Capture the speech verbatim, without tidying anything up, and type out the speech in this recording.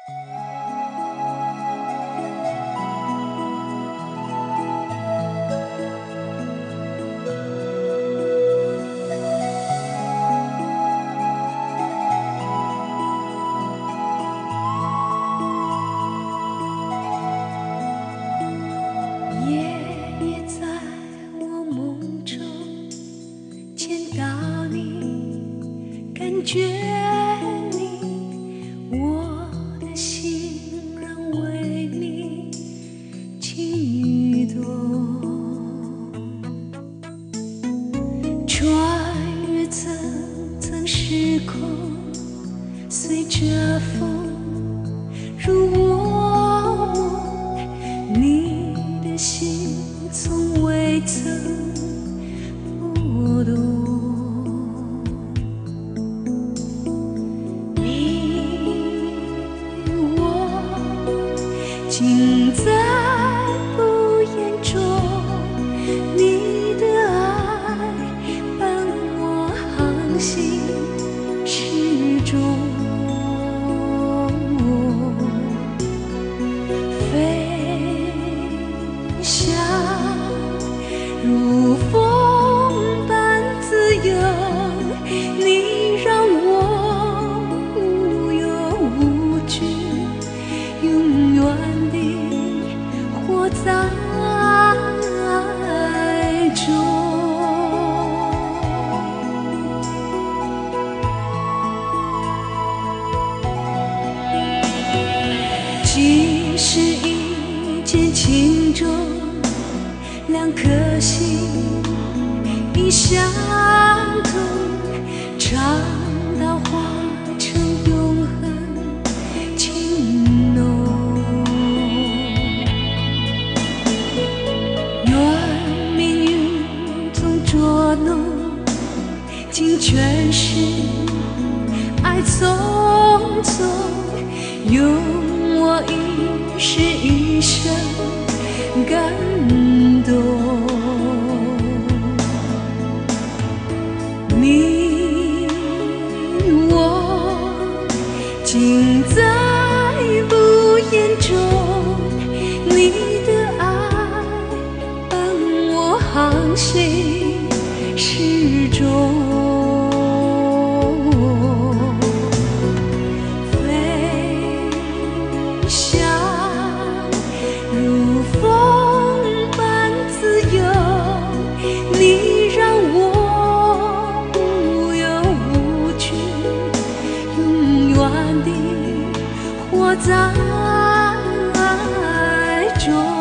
感觉你，我的心仍为你轻欲动，穿越层层时空，随着风入我梦，你的心从未曾波动。尽在不言中，你的爱伴我航行始终，飞翔如风般自由，你让我无忧无惧，永远活在爱中。即使一见情中，两颗心已相通，长到化成永恒情浓。捉弄，竟全是爱匆匆，用我一世一生感动。你我尽在不言中，你的爱伴我航行始终，飞翔如风般自由，你让我无忧无惧，永远地活在爱中。